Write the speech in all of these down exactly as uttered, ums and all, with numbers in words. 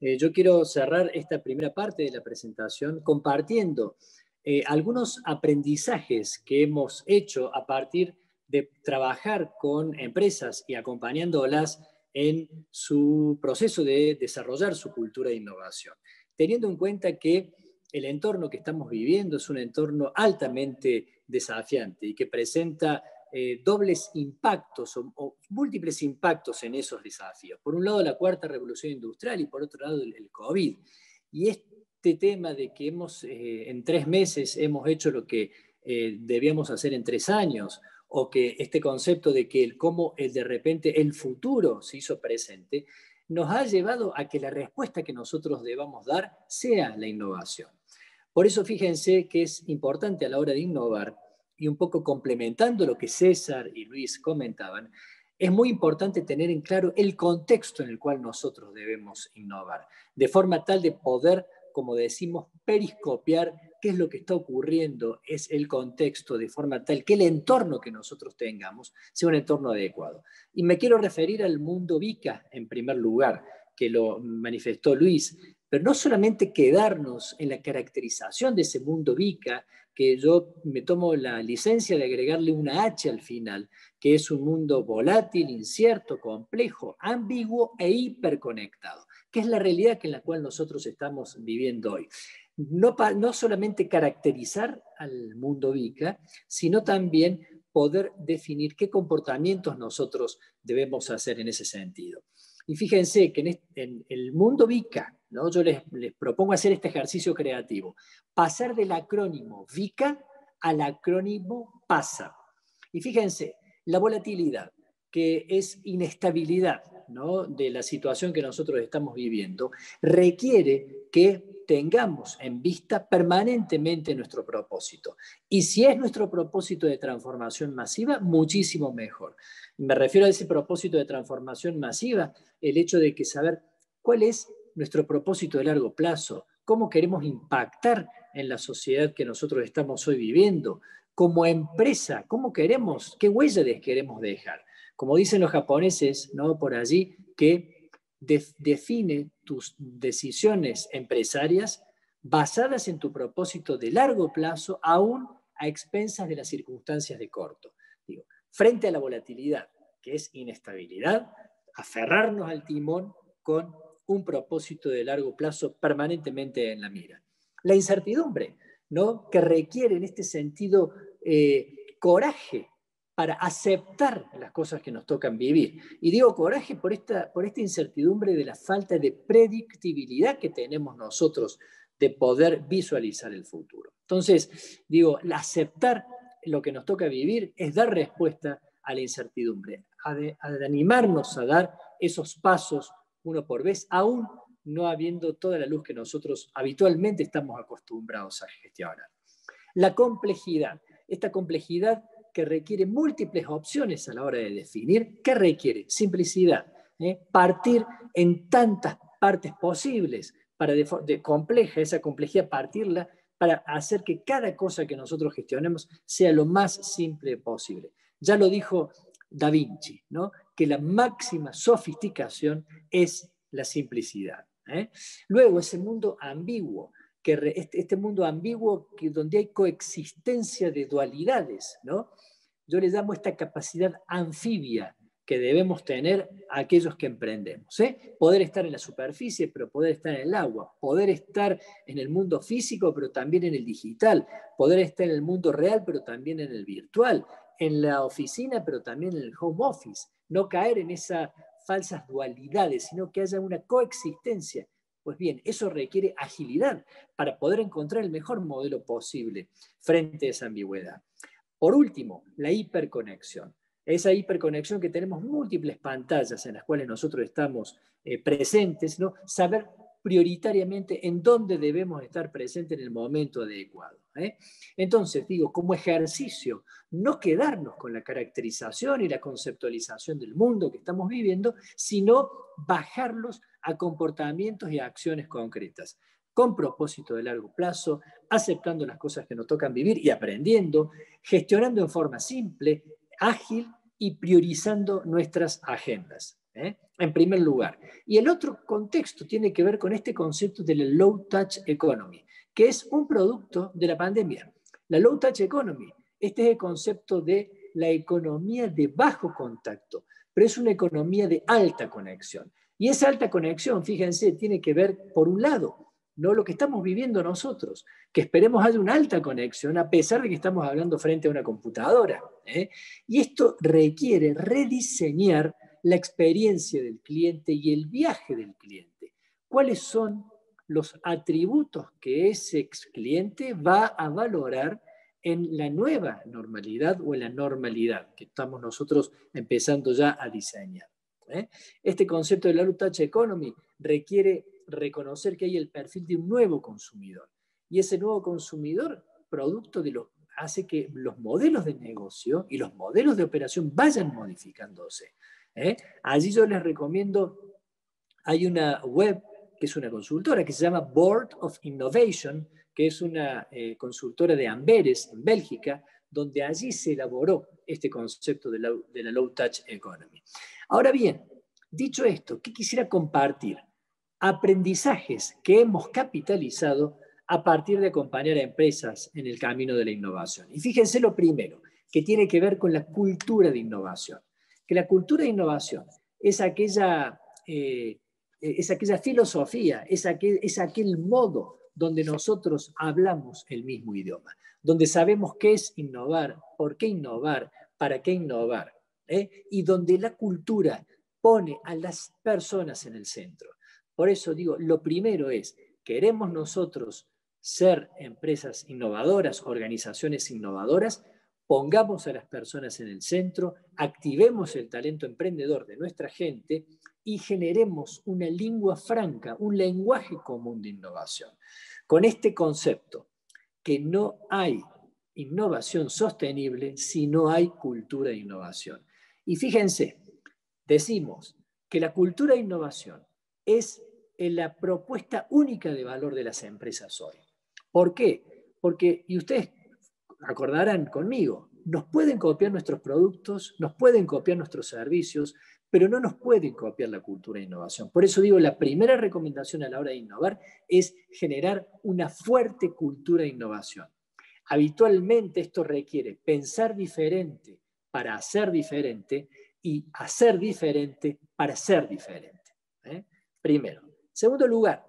Eh, yo quiero cerrar esta primera parte de la presentación compartiendo eh, algunos aprendizajes que hemos hecho a partir de trabajar con empresas y acompañándolas en su proceso de desarrollar su cultura de innovación, teniendo en cuenta que el entorno que estamos viviendo es un entorno altamente desafiante y que presenta eh, dobles impactos o, o múltiples impactos en esos desafíos. Por un lado, la cuarta revolución industrial y por otro lado, el, el COVID. Y este tema de que hemos, eh, en tres meses hemos hecho lo que eh, debíamos hacer en tres años, o que este concepto de que el cómo el, de repente el futuro se hizo presente, nos ha llevado a que la respuesta que nosotros debamos dar sea la innovación. Por eso fíjense que es importante a la hora de innovar, y un poco complementando lo que César y Luis comentaban, es muy importante tener en claro el contexto en el cual nosotros debemos innovar, de forma tal de poder, como decimos, periscopiar qué es lo que está ocurriendo, es el contexto, de forma tal que el entorno que nosotros tengamos sea un entorno adecuado. Y me quiero referir al mundo VICA en primer lugar, que lo manifestó Luis, pero no solamente quedarnos en la caracterización de ese mundo VICA, que yo me tomo la licencia de agregarle una H al final, que es un mundo volátil, incierto, complejo, ambiguo e hiperconectado, que es la realidad en la cual nosotros estamos viviendo hoy. No, no solamente caracterizar al mundo VICA, sino también poder definir qué comportamientos nosotros debemos hacer en ese sentido. Y fíjense que en, este, en el mundo VICA, ¿no? Yo les, les propongo hacer este ejercicio creativo, pasar del acrónimo VICA al acrónimo PASA. Y fíjense, la volatilidad, que es inestabilidad, ¿no?, de la situación que nosotros estamos viviendo, requiere que tengamos en vista permanentemente nuestro propósito. Y si es nuestro propósito de transformación masiva, muchísimo mejor. Me refiero a ese propósito de transformación masiva, el hecho de que saber cuál es nuestro propósito de largo plazo, cómo queremos impactar en la sociedad que nosotros estamos hoy viviendo, como empresa, cómo queremos, qué huella les queremos dejar. Como dicen los japoneses, ¿no?, por allí, que de, define tus decisiones empresarias basadas en tu propósito de largo plazo, aún a expensas de las circunstancias de corto. Digo, frente a la volatilidad, que es inestabilidad, aferrarnos al timón con un propósito de largo plazo permanentemente en la mira. La incertidumbre, ¿no?, que requiere en este sentido eh, coraje para aceptar las cosas que nos tocan vivir. Y digo coraje por esta, por esta incertidumbre de la falta de predictibilidad que tenemos nosotros de poder visualizar el futuro. Entonces, digo, aceptar lo que nos toca vivir es dar respuesta a la incertidumbre, a, de, a de animarnos a dar esos pasos uno por vez, aún no habiendo toda la luz que nosotros habitualmente estamos acostumbrados a gestionar. La complejidad, esta complejidad que requiere múltiples opciones a la hora de definir, ¿qué requiere? Simplicidad, ¿eh? Partir en tantas partes posibles, para de, de compleja, esa complejidad partirla para hacer que cada cosa que nosotros gestionemos sea lo más simple posible. Ya lo dijo Da Vinci, ¿no?, que la máxima sofisticación es la simplicidad, ¿eh? Luego, ese mundo ambiguo, que re, este, este mundo ambiguo que, donde hay coexistencia de dualidades, ¿no? Yo le llamo esta capacidad anfibia que debemos tener a aquellos que emprendemos, ¿eh? Poder estar en la superficie, pero poder estar en el agua, poder estar en el mundo físico, pero también en el digital, poder estar en el mundo real, pero también en el virtual, en la oficina, pero también en el home office, no caer en esas falsas dualidades, sino que haya una coexistencia. Pues bien, eso requiere agilidad para poder encontrar el mejor modelo posible frente a esa ambigüedad. Por último, la hiperconexión. Esa hiperconexión que tenemos múltiples pantallas en las cuales nosotros estamos eh, presentes, ¿no? Saber prioritariamente en dónde debemos estar presentes en el momento adecuado, ¿eh? Entonces, digo, como ejercicio, no quedarnos con la caracterización y la conceptualización del mundo que estamos viviendo, sino bajarlos a comportamientos y a acciones concretas, con propósito de largo plazo, aceptando las cosas que nos tocan vivir y aprendiendo, gestionando en forma simple, ágil y priorizando nuestras agendas. ¿eh? En primer lugar. Y el otro contexto tiene que ver con este concepto de la low touch economy, que es un producto de la pandemia. La low touch economy, este es el concepto de la economía de bajo contacto, pero es una economía de alta conexión. Y esa alta conexión, fíjense, tiene que ver, por un lado, no lo que estamos viviendo nosotros, que esperemos haya una alta conexión, a pesar de que estamos hablando frente a una computadora, ¿eh? Y esto requiere rediseñar la experiencia del cliente y el viaje del cliente. ¿Cuáles son los atributos que ese cliente va a valorar en la nueva normalidad o en la normalidad que estamos nosotros empezando ya a diseñar? ¿eh? Este concepto de la low touch economy requiere reconocer que hay el perfil de un nuevo consumidor. Y ese nuevo consumidor, producto de lo, hace que los modelos de negocio y los modelos de operación vayan modificándose. ¿eh? Allí yo les recomiendo, hay una web que es una consultora que se llama Board of Innovation, que es una eh, consultora de Amberes en Bélgica, donde allí se elaboró este concepto de la, de la low touch economy. Ahora bien, dicho esto, ¿qué quisiera compartir? Aprendizajes que hemos capitalizado a partir de acompañar a empresas en el camino de la innovación. Y fíjense lo primero, que tiene que ver con la cultura de innovación. Que la cultura de innovación es aquella, eh, es aquella filosofía, es aquel, es aquel modo donde nosotros hablamos el mismo idioma, donde sabemos qué es innovar, por qué innovar, para qué innovar, ¿eh? Y donde la cultura pone a las personas en el centro. Por eso digo, lo primero es, ¿queremos nosotros ser empresas innovadoras, organizaciones innovadoras? Pongamos a las personas en el centro, activemos el talento emprendedor de nuestra gente y generemos una lengua franca, un lenguaje común de innovación. Con este concepto, que no hay innovación sostenible si no hay cultura de innovación. Y fíjense, decimos que la cultura de innovación es la propuesta única de valor de las empresas hoy. ¿Por qué? Porque, y ustedes acordarán conmigo, nos pueden copiar nuestros productos, nos pueden copiar nuestros servicios, pero no nos pueden copiar la cultura de innovación. Por eso digo, la primera recomendación a la hora de innovar es generar una fuerte cultura de innovación. Habitualmente esto requiere pensar diferente para hacer diferente y hacer diferente para ser diferente. ¿eh? Primero. Segundo lugar,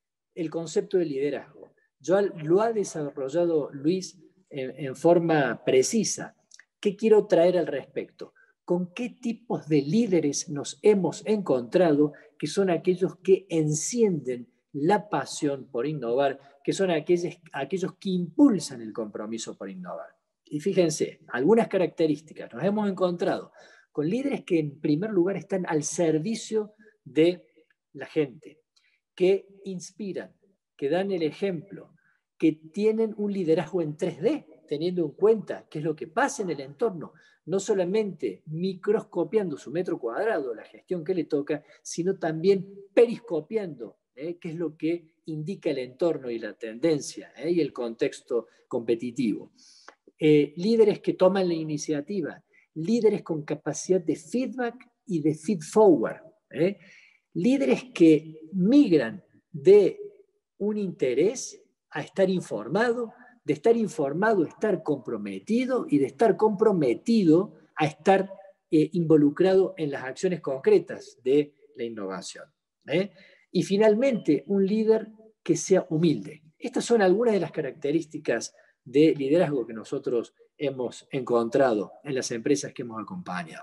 el concepto de liderazgo. Yo, lo ha desarrollado Luis en, en forma precisa. ¿Qué quiero traer al respecto? ¿Con qué tipos de líderes nos hemos encontrado que son aquellos que encienden la pasión por innovar, que son aquellos, aquellos que impulsan el compromiso por innovar? Y fíjense, algunas características. Nos hemos encontrado con líderes que en primer lugar están al servicio de la gente, que inspiran, que dan el ejemplo, que tienen un liderazgo en tres D, teniendo en cuenta qué es lo que pasa en el entorno, no solamente microscopiando su metro cuadrado, la gestión que le toca, sino también periscopiando ¿eh? qué es lo que indica el entorno y la tendencia ¿eh? y el contexto competitivo. Eh, líderes que toman la iniciativa, líderes con capacidad de feedback y de feed forward, ¿eh? líderes que migran de un interés a estar informado, de estar informado a estar comprometido y de estar comprometido a estar eh, involucrado en las acciones concretas de la innovación. ¿eh? Y finalmente, un líder que sea humilde. Estas son algunas de las características de liderazgo que nosotros hemos encontrado en las empresas que hemos acompañado.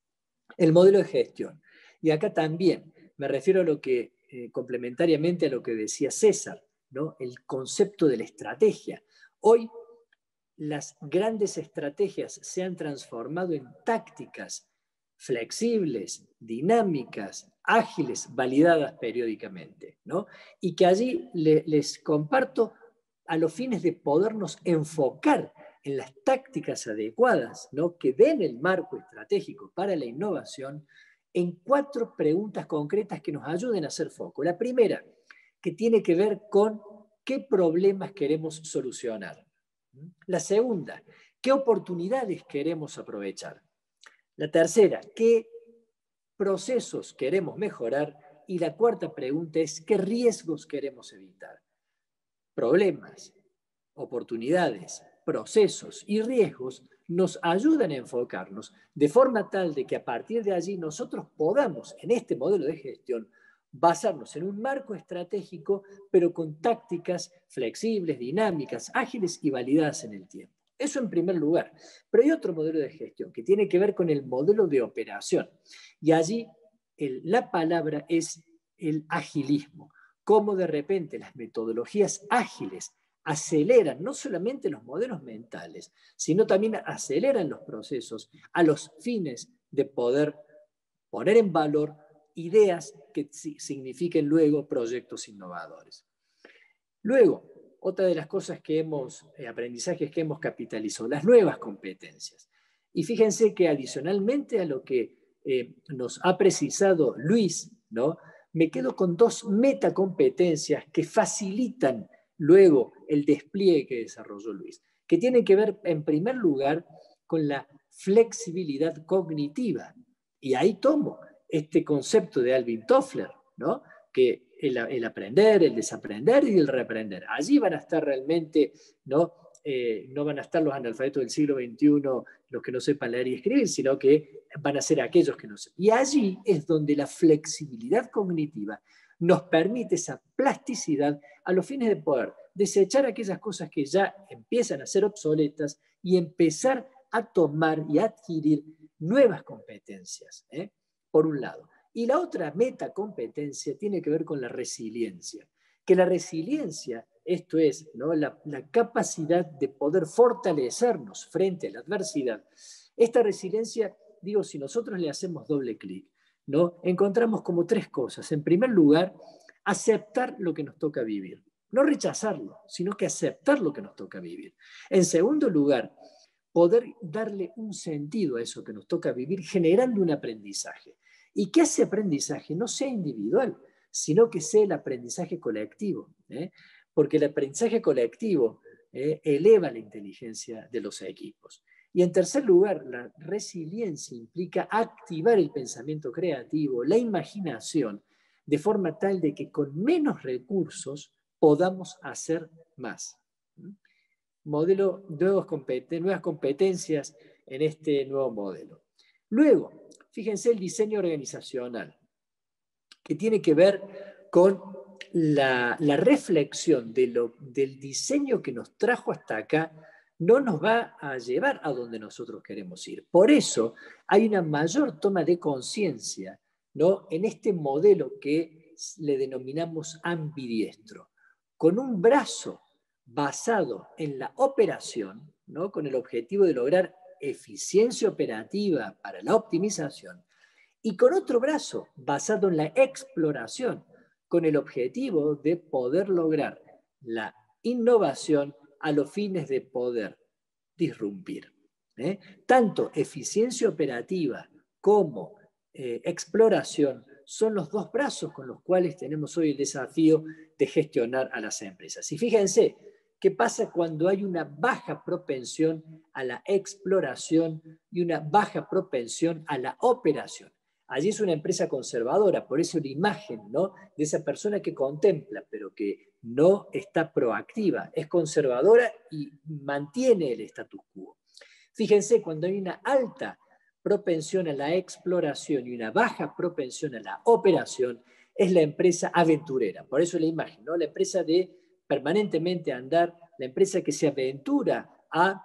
El modelo de gestión. Y acá también me refiero a lo que, eh, complementariamente a lo que decía César, ¿no? El concepto de la estrategia. Hoy las grandes estrategias se han transformado en tácticas flexibles, dinámicas, ágiles, validadas periódicamente, ¿no? Y que allí le, les comparto a los fines de podernos enfocar en las tácticas adecuadas, ¿no? que den el marco estratégico para la innovación, en cuatro preguntas concretas que nos ayuden a hacer foco. La primera, que tiene que ver con qué problemas queremos solucionar. La segunda, qué oportunidades queremos aprovechar. La tercera, qué procesos queremos mejorar y la cuarta pregunta es ¿qué riesgos queremos evitar? Problemas, oportunidades, procesos y riesgos nos ayudan a enfocarnos de forma tal de que a partir de allí nosotros podamos, en este modelo de gestión, basarnos en un marco estratégico, pero con tácticas flexibles, dinámicas, ágiles y validadas en el tiempo. Eso en primer lugar. Pero hay otro modelo de gestión que tiene que ver con el modelo de operación. Y allí el, la palabra es el agilismo. Cómo de repente las metodologías ágiles aceleran no solamente los modelos mentales, sino también aceleran los procesos a los fines de poder poner en valor ideas que signifiquen luego proyectos innovadores. Luego, otra de las cosas que hemos, eh, aprendizajes que hemos capitalizado, las nuevas competencias. Y fíjense que adicionalmente a lo que eh, nos ha precisado Luis, ¿no? Me quedo con dos metacompetencias que facilitan luego el despliegue que desarrolló Luis, que tienen que ver en primer lugar con la flexibilidad cognitiva. Y ahí tomo este concepto de Alvin Toffler, ¿no? Que el, el aprender, el desaprender y el reaprender. Allí van a estar realmente, ¿no? Eh, no van a estar los analfabetos del siglo veintiuno, los que no sepan leer y escribir, sino que van a ser aquellos que no sepan. Y allí es donde la flexibilidad cognitiva nos permite esa plasticidad a los fines de poder desechar aquellas cosas que ya empiezan a ser obsoletas y empezar a tomar y adquirir nuevas competencias, ¿eh? Por un lado. Y la otra metacompetencia tiene que ver con la resiliencia. Que la resiliencia, esto es, ¿no? la, la capacidad de poder fortalecernos frente a la adversidad. Esta resiliencia, digo, si nosotros le hacemos doble clic, ¿no? Encontramos como tres cosas. En primer lugar, aceptar lo que nos toca vivir. No rechazarlo, sino que aceptar lo que nos toca vivir. En segundo lugar, poder darle un sentido a eso que nos toca vivir generando un aprendizaje. Y que ese aprendizaje no sea individual, sino que sea el aprendizaje colectivo, ¿eh? Porque el aprendizaje colectivo eh, eleva la inteligencia de los equipos. Y en tercer lugar, la resiliencia implica activar el pensamiento creativo, la imaginación, de forma tal de que con menos recursos podamos hacer más. Modelo, nuevos competen- nuevas competencias en este nuevo modelo. Luego, fíjense el diseño organizacional, que tiene que ver con la, la reflexión de lo, del diseño que nos trajo hasta acá, no nos va a llevar a donde nosotros queremos ir. Por eso hay una mayor toma de conciencia, ¿no? En este modelo que le denominamos ambidiestro, con un brazo basado en la operación, ¿no? Con el objetivo de lograr eficiencia operativa para la optimización, y con otro brazo basado en la exploración, con el objetivo de poder lograr la innovación a los fines de poder disrumpir. ¿eh? Tanto eficiencia operativa como eh, exploración son los dos brazos con los cuales tenemos hoy el desafío de gestionar a las empresas. Y fíjense, ¿qué pasa cuando hay una baja propensión a la exploración y una baja propensión a la operación? Allí es una empresa conservadora, por eso la imagen, ¿no? De esa persona que contempla, pero que no está proactiva, es conservadora y mantiene el status quo. Fíjense, cuando hay una alta propensión a la exploración y una baja propensión a la operación, es la empresa aventurera. Por eso la imagen, ¿no? La empresa de permanentemente andar, la empresa que se aventura a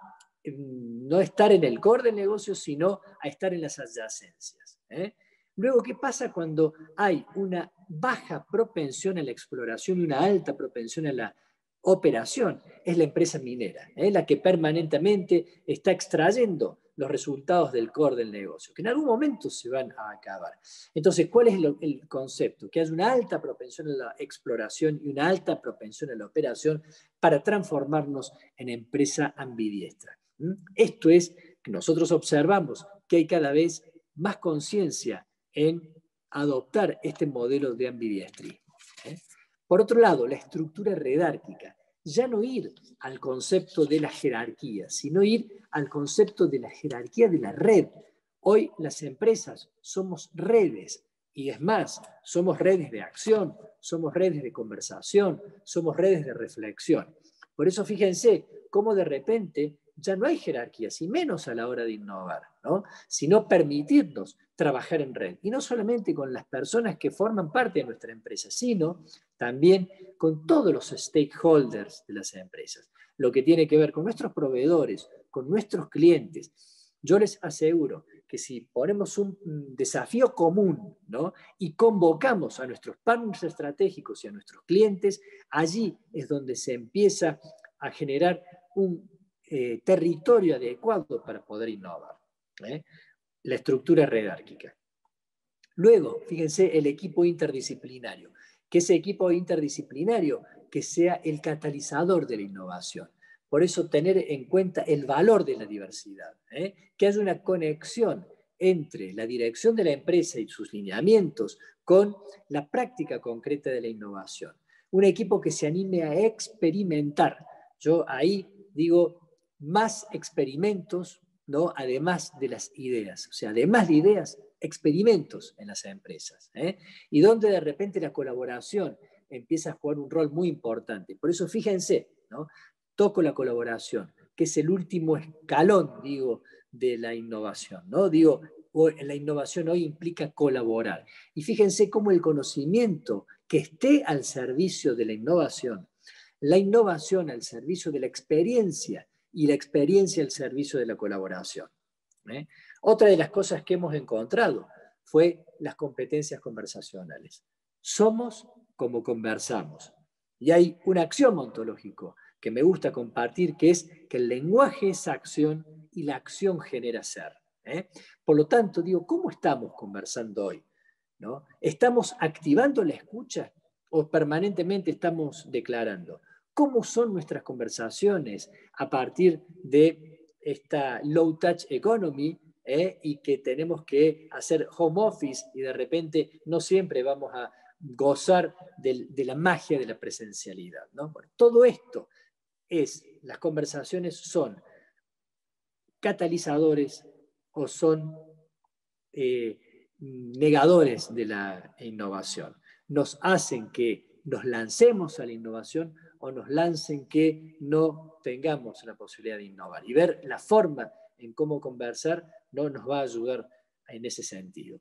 no estar en el core del negocio, sino a estar en las adyacencias. ¿eh? Luego, ¿qué pasa cuando hay una baja propensión a la exploración y una alta propensión a la operación? Es la empresa minera, ¿eh? la que permanentemente está extrayendo los resultados del core del negocio, que en algún momento se van a acabar. Entonces, ¿cuál es el, el concepto? Que hay una alta propensión a la exploración y una alta propensión a la operación para transformarnos en empresa ambidiestra. ¿Mm? Esto es que nosotros observamos que hay cada vez más conciencia en adoptar este modelo de ambidiestrismo. ¿eh? Por otro lado, la estructura redárquica. Ya no ir al concepto de la jerarquía, sino ir al concepto de la jerarquía de la red. Hoy las empresas somos redes, y es más, somos redes de acción, somos redes de conversación, somos redes de reflexión. Por eso fíjense cómo de repente ya no hay jerarquías, y menos a la hora de innovar, ¿no? Sino permitirnos trabajar en red. Y no solamente con las personas que forman parte de nuestra empresa, sino también con todos los stakeholders de las empresas. Lo que tiene que ver con nuestros proveedores, con nuestros clientes. Yo les aseguro que si ponemos un desafío común, ¿no? Y convocamos a nuestros partners estratégicos y a nuestros clientes, allí es donde se empieza a generar un eh, territorio adecuado para poder innovar. ¿eh? La estructura redárquica. Luego, fíjense, el equipo interdisciplinario. Que ese equipo interdisciplinario que sea el catalizador de la innovación. Por eso tener en cuenta el valor de la diversidad, ¿eh? que haya una conexión entre la dirección de la empresa y sus lineamientos con la práctica concreta de la innovación. Un equipo que se anime a experimentar. Yo ahí digo más experimentos, ¿no? Además de las ideas. O sea, además de ideas, experimentos en las empresas. ¿eh? Y donde de repente la colaboración empieza a jugar un rol muy importante. Por eso fíjense, ¿no? Toco la colaboración, que es el último escalón, digo, de la innovación, ¿no? Digo, la innovación hoy implica colaborar. Y fíjense cómo el conocimiento que esté al servicio de la innovación, la innovación al servicio de la experiencia y la experiencia al servicio de la colaboración. ¿eh? Otra de las cosas que hemos encontrado fue las competencias conversacionales. Somos como conversamos. Y hay un axioma ontológico que me gusta compartir, que es que el lenguaje es acción y la acción genera ser. ¿eh? Por lo tanto, digo, ¿cómo estamos conversando hoy? ¿no? ¿Estamos activando la escucha o permanentemente estamos declarando? ¿Cómo son nuestras conversaciones a partir de esta low-touch economy ¿eh? y que tenemos que hacer home office y de repente no siempre vamos a gozar de, de la magia de la presencialidad? ¿no? Bueno, todo esto es, las conversaciones son catalizadores o son eh, negadores de la innovación. Nos hacen que nos lancemos a la innovación o nos lancen que no tengamos la posibilidad de innovar. Y ver la forma en cómo conversar no nos va a ayudar en ese sentido.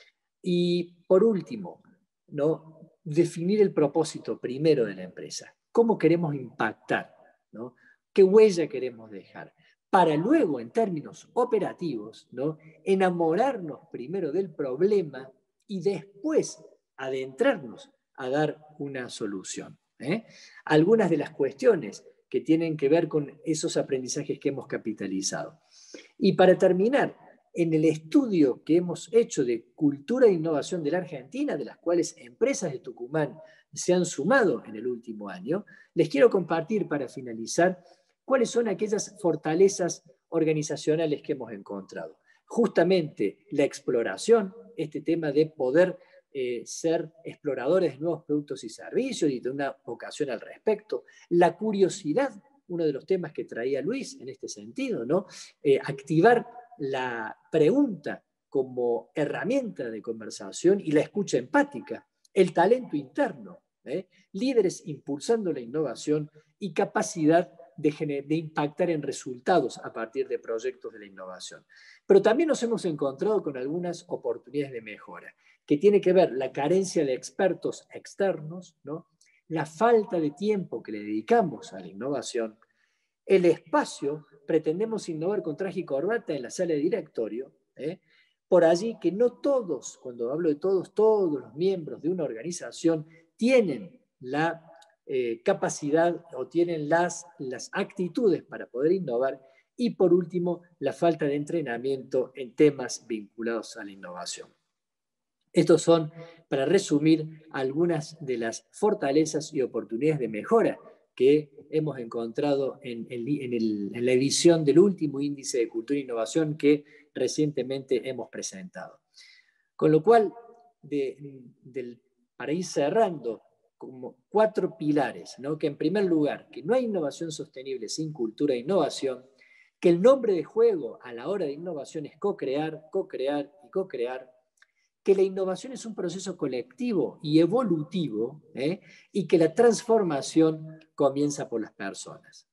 Y por último, ¿no? definir el propósito primero de la empresa. ¿Cómo queremos impactar? ¿no? ¿Qué huella queremos dejar? Para luego, en términos operativos, ¿no? enamorarnos primero del problema y después adentrarnos a dar una solución. ¿eh? Algunas de las cuestiones que tienen que ver con esos aprendizajes que hemos capitalizado. Y para terminar, en el estudio que hemos hecho de cultura e innovación de la Argentina, de las cuales empresas de Tucumán se han sumado en el último año, les quiero compartir para finalizar cuáles son aquellas fortalezas organizacionales que hemos encontrado. Justamente la exploración, este tema de poder eh, ser exploradores de nuevos productos y servicios y de una vocación al respecto, la curiosidad, uno de los temas que traía Luis en este sentido, ¿no? Eh, activar la pregunta como herramienta de conversación y la escucha empática, el talento interno, ¿eh? líderes impulsando la innovación y capacidad de, de impactar en resultados a partir de proyectos de la innovación. Pero también nos hemos encontrado con algunas oportunidades de mejora, que tiene que ver la carencia de expertos externos, ¿no? la falta de tiempo que le dedicamos a la innovación, el espacio, pretendemos innovar con traje y corbata en la sala de directorio, ¿eh? por allí que no todos, cuando hablo de todos, todos los miembros de una organización tienen la eh, capacidad o tienen las, las actitudes para poder innovar, y por último, la falta de entrenamiento en temas vinculados a la innovación. Estos son, para resumir, algunas de las fortalezas y oportunidades de mejora que hemos encontrado en, el, en, el, en la edición del último índice de cultura e innovación que recientemente hemos presentado. Con lo cual, de, de, para ir cerrando, como cuatro pilares, ¿no? que en primer lugar, que no hay innovación sostenible sin cultura e innovación, que el nombre de juego a la hora de innovación es co-crear, co-crear y co-crear, que la innovación es un proceso colectivo y evolutivo, ¿eh? y que la transformación comienza por las personas.